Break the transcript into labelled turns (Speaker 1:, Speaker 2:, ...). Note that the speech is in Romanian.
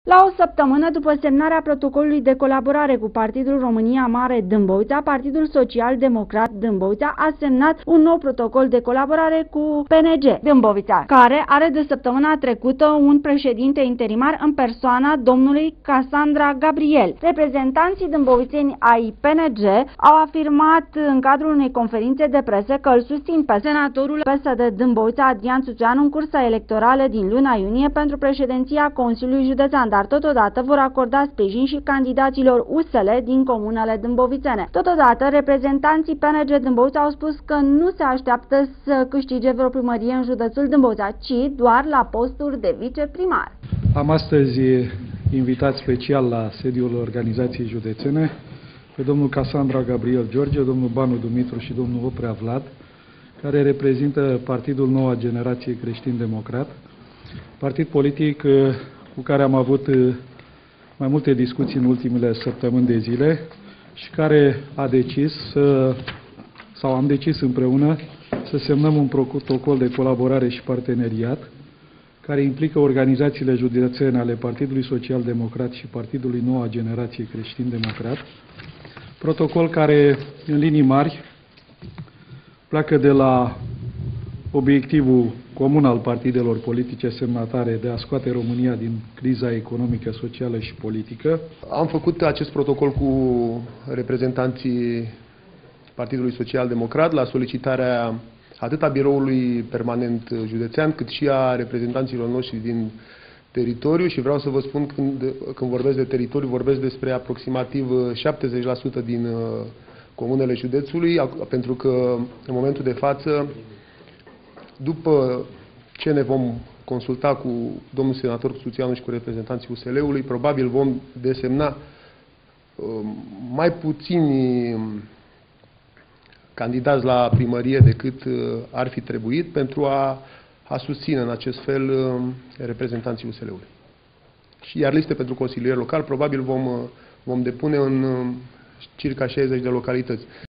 Speaker 1: La o săptămână după semnarea protocolului de colaborare cu Partidul România Mare Dâmbovița, Partidul Social Democrat Dâmbovița a semnat un nou protocol de colaborare cu PNG Dâmbovița, care are de săptămâna trecută un președinte interimar în persoana domnului Casandra Gabriel. Reprezentanții dâmbovițeni ai PNG au afirmat în cadrul unei conferințe de presă că îl susțin pe senatorul PSD Dâmbovița Adrian Suceanu în cursa electorală din luna iunie pentru președinția Consiliului Județean, dar totodată vor acorda sprijin și candidaților USL din comunele dâmbovițene. Totodată, reprezentanții PNG Dâmbovița au spus că nu se așteaptă să câștige vreo primărie în județul Dâmbovița, ci doar la posturi de viceprimar.
Speaker 2: Am astăzi invitat special la sediul organizației județene pe domnul Casandra Gabriel George, domnul Banu Dumitru și domnul Oprea Vlad, care reprezintă Partidul Noua Generație Creștin-Democrat, partid politic cu care am avut mai multe discuții în ultimele săptămâni de zile și care a decis am decis împreună să semnăm un protocol de colaborare și parteneriat care implică organizațiile județene ale Partidului Social Democrat și Partidului Noua Generație Creștin-Democrat, protocol care, în linii mari, pleacă de la obiectivul comun al partidelor politice semnatare de a scoate România din criza economică, socială și politică.
Speaker 3: Am făcut acest protocol cu reprezentanții Partidului Social Democrat la solicitarea atât a biroului permanent județean, cât și a reprezentanților noștri din teritoriu, și vreau să vă spun când vorbesc de teritoriu, vorbesc despre aproximativ 70% din comunele județului, pentru că în momentul de față, după ce ne vom consulta cu domnul senator Suceanu și cu reprezentanții USL-ului, probabil vom desemna mai puțini candidați la primărie decât ar fi trebuit pentru a susține în acest fel reprezentanții USL-ului. Iar liste pentru consilieri local probabil vom depune în circa 60 de localități.